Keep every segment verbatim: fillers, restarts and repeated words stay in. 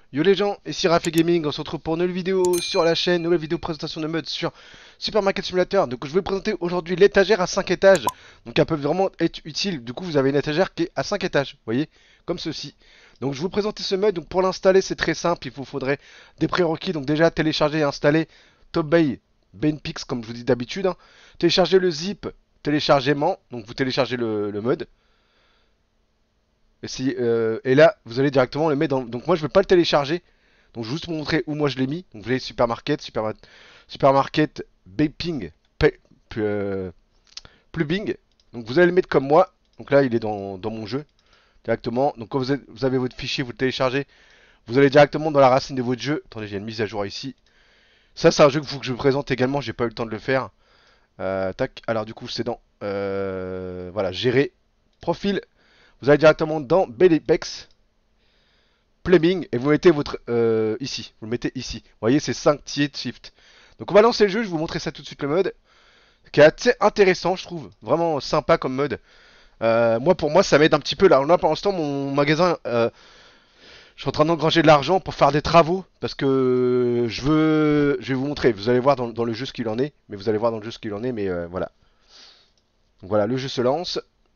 Yo les gens, ici Rafé Gaming, on se retrouve pour une nouvelle vidéo sur la chaîne, nouvelle vidéo présentation de mode sur Supermarket Simulator. Donc je vais vous présenter aujourd'hui l'étagère à cinq étages. Donc elle peut vraiment être utile, du coup vous avez une étagère qui est à cinq étages, vous voyez, comme ceci. Donc je vais vous présenter ce mode, donc pour l'installer c'est très simple, il vous faudrait des prérequis. Donc déjà télécharger et installer TopBay Benpix comme je vous dis d'habitude. Hein. Télécharger le zip, téléchargement, donc vous téléchargez le, le mode. Et, si, euh, et là, vous allez directement le mettre dans. Donc moi, je ne vais pas le télécharger. Donc je vais juste vous montrer où moi je l'ai mis. Donc vous allez supermarket, super, supermarket, Baping, euh, Plubing. Donc vous allez le mettre comme moi. Donc là, il est dans, dans mon jeu directement. Donc quand vous avez, vous avez votre fichier, vous le téléchargez. Vous allez directement dans la racine de votre jeu. Attendez, j'ai une mise à jour ici. Ça, c'est un jeu qu'il faut que je vous présente également. J'ai pas eu le temps de le faire. Euh, tac. Alors du coup, c'est dans euh, voilà, gérer profil. Vous allez directement dans Belepex, Plumbing, et vous mettez votre euh, ici. Vous le mettez ici. Vous voyez, c'est cinq tiers de shift. Donc on va lancer le jeu, je vais vous montrer ça tout de suite le mode. Qui est assez intéressant, je trouve. Vraiment sympa comme mode. Euh, moi, pour moi, ça m'aide un petit peu. Là, là pour l'instant, mon magasin, euh, je suis en train d'engranger de l'argent pour faire des travaux. Parce que je veux. Je vais vous montrer. Vous allez voir dans, dans le jeu ce qu'il en est. Mais vous allez voir dans le jeu ce qu'il en est. Mais euh, voilà. Donc voilà, le jeu se lance.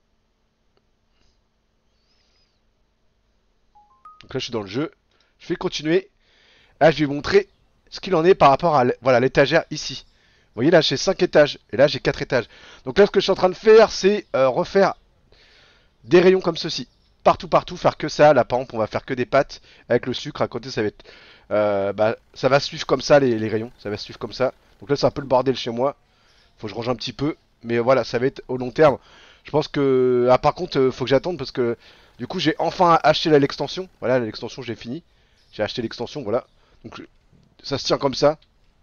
Donc là, je suis dans le jeu. Je vais continuer. Là, je vais vous montrer ce qu'il en est par rapport à voilà l'étagère ici. Vous voyez, là, j'ai cinq étages. Et là, j'ai quatre étages. Donc là, ce que je suis en train de faire, c'est euh, refaire des rayons comme ceci. Partout, partout, faire que ça. Là, par exemple, on va faire que des pâtes avec le sucre. À côté, ça va être... euh, bah, ça va suivre comme ça, les, les rayons. Ça va suivre comme ça. Donc là, c'est un peu le bordel chez moi. Faut que je range un petit peu. Mais voilà, ça va être au long terme. Je pense que... Ah, par contre, euh, faut que j'attende parce que... Du coup, j'ai enfin acheté l'extension. Voilà, l'extension, j'ai fini. J'ai acheté l'extension, voilà. Donc ça se tient comme ça.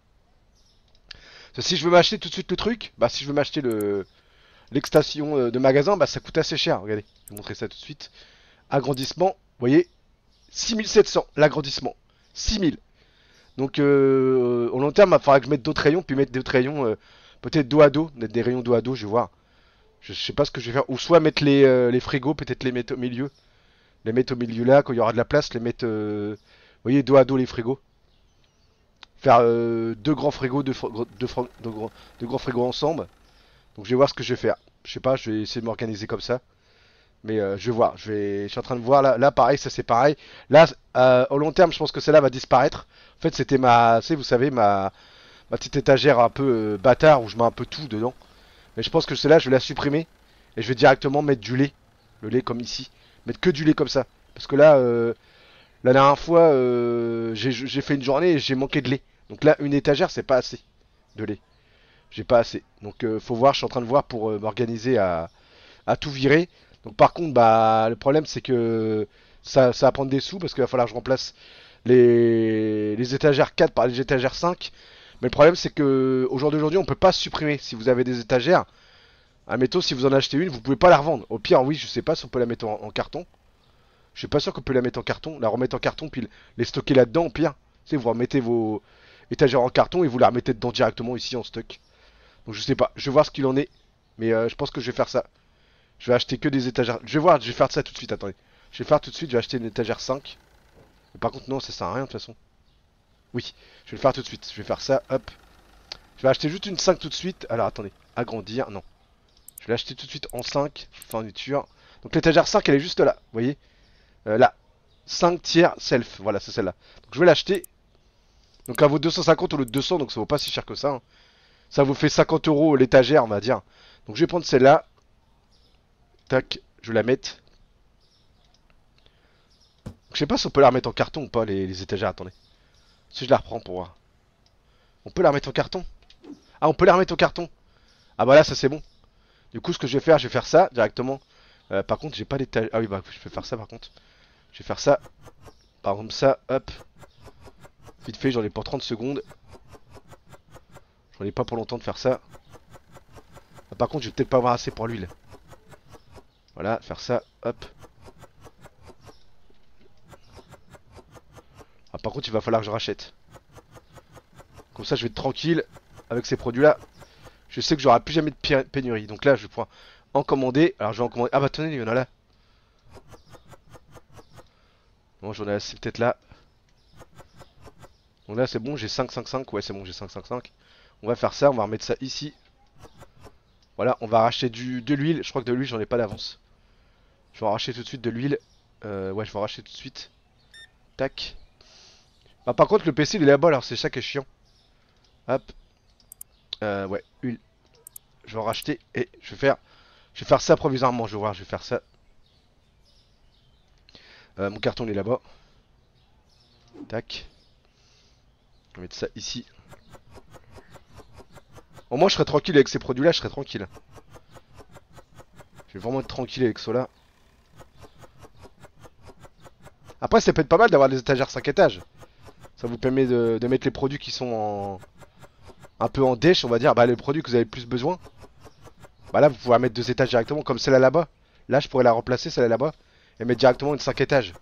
Si je veux m'acheter tout de suite le truc, bah si je veux m'acheter le l'extension euh, de magasin, bah ça coûte assez cher. Regardez, je vais vous montrer ça tout de suite. Agrandissement, vous voyez, six mille sept cents l'agrandissement. six mille. Donc euh, au long terme, il faudra que je mette d'autres rayons, puis mettre d'autres rayons, euh, peut-être dos à dos, mettre des rayons dos à dos, je vais voir. Je, je sais pas ce que je vais faire. Ou soit mettre les, euh, les frigos, peut-être les mettre au milieu. Les mettre au milieu là, quand il y aura de la place, les mettre, euh, vous voyez, dos à dos les frigos. Faire euh, deux grands frigos, deux, deux, deux, grands, deux grands frigos ensemble. Donc je vais voir ce que je vais faire. Je sais pas, je vais essayer de m'organiser comme ça. Mais euh, je vais voir. Je, vais, je suis en train de voir là. Là, pareil, ça c'est pareil. Là, euh, au long terme, je pense que celle-là va disparaître. En fait, c'était ma, tu sais, vous savez, ma, ma petite étagère un peu euh, bâtard où je mets un peu tout dedans. Mais je pense que celle-là, je vais la supprimer. Et je vais directement mettre du lait. Le lait comme ici. Mettre que du lait comme ça. Parce que là, euh, la dernière fois, euh, j'ai fait une journée et j'ai manqué de lait. Donc là, une étagère, c'est pas assez de lait. J'ai pas assez. Donc euh, faut voir, je suis en train de voir pour euh, m'organiser à, à tout virer. Donc par contre, bah le problème c'est que ça, ça va prendre des sous parce qu'il va falloir que je remplace les, les étagères quatre par les étagères cinq. Mais le problème c'est que au jour d'aujourd'hui, on peut pas supprimer. Si vous avez des étagères, admettons si vous en achetez une, vous pouvez pas la revendre. Au pire, oui, je sais pas si on peut la mettre en, en carton. Je suis pas sûr qu'on peut la mettre en carton, la remettre en carton puis les stocker là-dedans au pire. Tu sais, vous remettez vos étagères en carton et vous la remettez dedans directement ici en stock. Donc je sais pas, je vais voir ce qu'il en est. Mais euh, je pense que je vais faire ça. Je vais acheter que des étagères. Je vais voir, je vais faire ça tout de suite, attendez. Je vais faire tout de suite, je vais acheter une étagère cinq. Mais par contre non, ça sert à rien de toute façon. Oui, je vais le faire tout de suite. Je vais faire ça, hop. Je vais acheter juste une cinq tout de suite. Alors attendez, agrandir, non. Je vais l'acheter tout de suite en cinq, fourniture. Donc l'étagère cinq elle est juste là, vous voyez euh, Là, cinq tiers self, voilà c'est celle-là. Donc je vais l'acheter. Donc elle vaut deux cent cinquante au lieu de deux cents, donc ça vaut pas si cher que ça. Hein. Ça vous fait cinquante euros l'étagère, on va dire. Donc je vais prendre celle-là. Tac, je vais la mettre. Je sais pas si on peut la remettre en carton ou pas, les, les étagères. Attendez. Si je la reprends pour voir. On peut la remettre en carton. Ah, on peut la remettre en carton. Ah bah là, ça c'est bon. Du coup, ce que je vais faire, je vais faire ça directement. Euh, par contre, j'ai pas d'étagère. Ah oui, bah je vais faire ça par contre. Je vais faire ça. Par exemple, ça, hop. Vite fait, j'en ai pour trente secondes. J'en ai pas pour longtemps de faire ça. Ah, par contre, je vais peut-être pas avoir assez pour l'huile. Voilà, faire ça, hop. Ah, par contre, il va falloir que je rachète. Comme ça, je vais être tranquille avec ces produits-là. Je sais que j'aurai plus jamais de pénurie. Donc là, je vais pouvoir en commander. Alors, je vais en commander. Ah, bah, attendez, il y en a là. Bon, j'en ai assez peut-être là. Donc là c'est bon, j'ai cinq cinq cinq, ouais c'est bon, j'ai cinq cinq cinq. On va faire ça, on va remettre ça ici. Voilà, on va racheter du, de l'huile, je crois que de l'huile j'en ai pas d'avance. Je vais en racheter tout de suite de l'huile. Euh, ouais je vais en racheter tout de suite. Tac. Bah, par contre le P C il est là-bas alors c'est ça qui est chiant. Hop. Euh, ouais, huile. Je vais en racheter et je vais faire, je vais faire ça provisoirement, je vais voir, je vais faire ça. Euh, mon carton il est là-bas. Tac. On va mettre ça ici. Au moins je serai tranquille avec ces produits là, je serai tranquille. Je vais vraiment être tranquille avec cela. Après ça peut être pas mal d'avoir des étagères cinq étages. Ça vous permet de, de mettre les produits qui sont en... un peu en dèche on va dire. Bah les produits que vous avez le plus besoin. Bah là vous pouvez mettre deux étages directement comme celle-là là-bas. Là je pourrais la remplacer celle-là là-bas. Et mettre directement une cinq étages.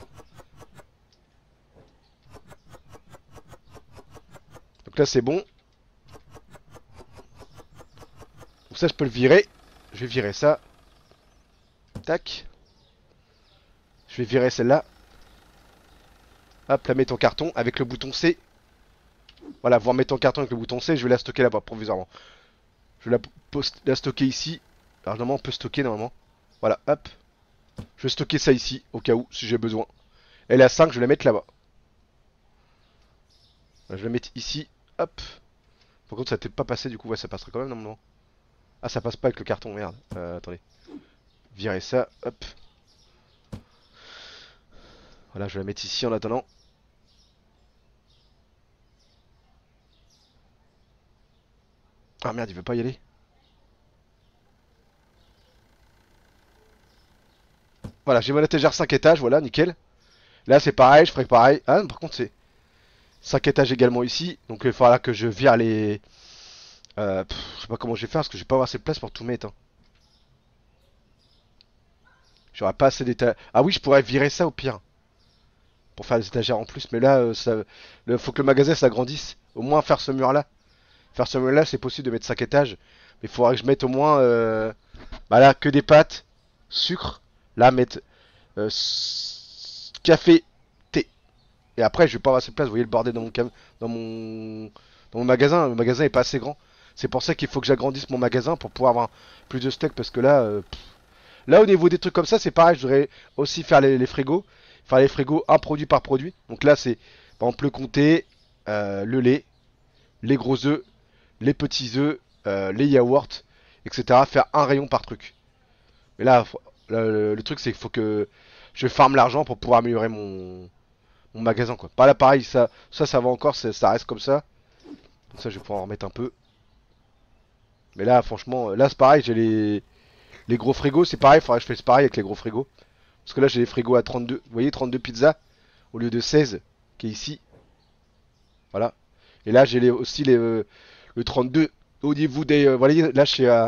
Donc là c'est bon. Donc ça je peux le virer. Je vais virer ça. Tac. Je vais virer celle-là. Hop, la mettre en carton avec le bouton C. Voilà, vous remettez en carton avec le bouton C. Je vais la stocker là-bas provisoirement. Je vais la, post la stocker ici. Alors normalement on peut stocker normalement. Voilà, hop. Je vais stocker ça ici au cas où si j'ai besoin. Elle est à cinq, je vais la mettre là-bas. Je vais la mettre ici. Hop. Par contre ça t'est pas passé du coup. Ouais, ça passerait quand même normalement. Ah, ça passe pas avec le carton, merde. Euh, attendez. Virer ça, hop. Voilà, je vais la mettre ici en attendant. Ah merde, il veut pas y aller. Voilà, j'ai mon étagère cinq étages, voilà, nickel. Là c'est pareil, je ferai pareil. Ah, par contre c'est cinq étages également ici. Donc il faudra que je vire les... Euh, pff, je sais pas comment je vais faire parce que je vais pas avoir assez de place pour tout mettre. Hein. J'aurai pas assez d'étagères. Ah oui, je pourrais virer ça au pire. Pour faire des étagères en plus. Mais là, euh, ça... le... faut que le magasin s'agrandisse. Au moins faire ce mur là. Faire ce mur là, c'est possible de mettre cinq étages. Mais il faudra que je mette au moins... Euh... Bah là, que des pâtes. Sucre. Là, mettre... Euh, café, thé. Et après, je vais pas avoir assez de place. Vous voyez le bordel dans mon cam... dans mon dans mon magasin. Le magasin est pas assez grand. C'est pour ça qu'il faut que j'agrandisse mon magasin pour pouvoir avoir plus de stock. Parce que là, euh, là au niveau des trucs comme ça, c'est pareil. Je voudrais aussi faire les, les frigos. Faire les frigos un produit par produit. Donc là, c'est par exemple le comté, euh, le lait, les gros œufs, les petits œufs, euh, les yaourts, et cetera. Faire un rayon par truc. Mais là, faut- là, le, le truc, c'est qu'il faut que je farme l'argent pour pouvoir améliorer mon, mon magasin, quoi. Pas là, pareil, ça, ça, ça va encore, ça, ça reste comme ça. Donc ça, je vais pouvoir en remettre un peu. Mais là, franchement, là, c'est pareil, j'ai les, les gros frigos, c'est pareil, faudrait que je fasse pareil avec les gros frigos. Parce que là, j'ai les frigos à trente-deux, vous voyez, trente-deux pizzas, au lieu de seize, qui est ici. Voilà. Et là, j'ai les, aussi les, euh, le trente-deux, au niveau des, euh, vous voyez, là, je suis à,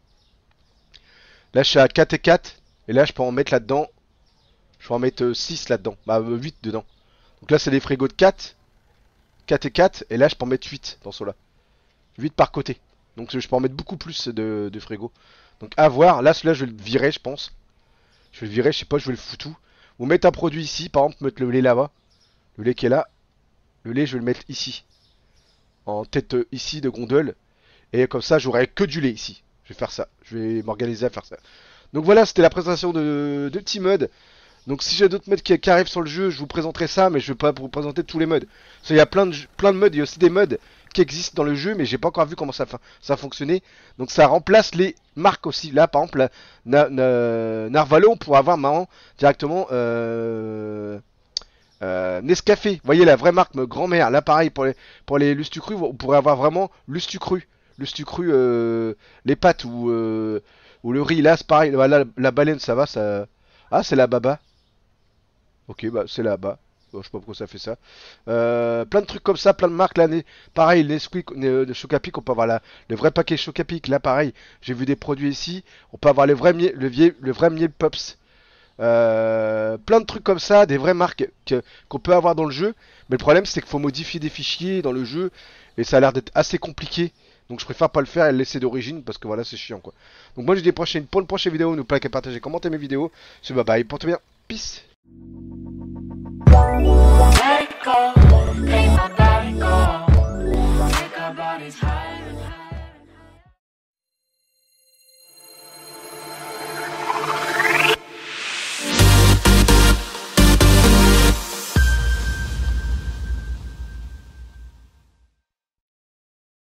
là, je suis à quatre et quatre. Et là, je peux en mettre là-dedans. Je vais en mettre euh, six là-dedans. Bah, euh, huit dedans. Donc là, c'est des frigos de quatre. quatre et quatre. Et là, je peux en mettre huit dans ceux-là. huit par côté. Donc je peux en mettre beaucoup plus de, de frigos. Donc à voir. Là, celui-là, je vais le virer, je pense. Je vais le virer, je sais pas, je vais le foutre où. Vous mettez un produit ici. Par exemple, mettre le lait là-bas. Le lait qui est là. Le lait, je vais le mettre ici. En tête euh, ici de gondole. Et comme ça, j'aurai que du lait ici. Je vais faire ça. Je vais m'organiser à faire ça. Donc voilà, c'était la présentation de, de petits mods. Donc si j'ai d'autres mods qui, qui arrivent sur le jeu, je vous présenterai ça, mais je vais pas vous présenter tous les mods. Parce qu'il y a plein de, plein de mods, il y a aussi des mods qui existent dans le jeu, mais j'ai pas encore vu comment ça, ça fonctionnait. Donc ça remplace les marques aussi. Là, par exemple, la, na, na, Narvalo, on pourrait avoir maintenant directement euh, euh, Nescafé. Vous voyez la vraie marque grand-mère. Là, pareil pour les, pour les Lustucru, on pourrait avoir vraiment Lustucru. Lustucru, euh, les pâtes ou, euh, ou le riz. Là, c'est pareil. Là, la, la baleine, ça va, ça. Ah, c'est la baba. Ok, bah c'est là-bas. Bon, je sais pas pourquoi ça fait ça. Euh, plein de trucs comme ça, plein de marques. Là, né- pareil, Nesquik, né- de Chocapic, on peut avoir la, le vrai paquet Chocapic. Là, pareil, j'ai vu des produits ici. On peut avoir le vrai miel, le, vie- le vrai miel Pops. Euh, plein de trucs comme ça, des vraies marques que- qu'on peut avoir dans le jeu. Mais le problème, c'est qu'il faut modifier des fichiers dans le jeu. Et ça a l'air d'être assez compliqué. Donc je préfère pas le faire et le laisser d'origine parce que voilà, c'est chiant quoi. Donc moi, je vous dis à la prochaine pour une prochaine vidéo. N'oubliez pas de partager, commenter mes vidéos. C'est bye bye, portez bien. Peace. Let it go, pay my back. body's high.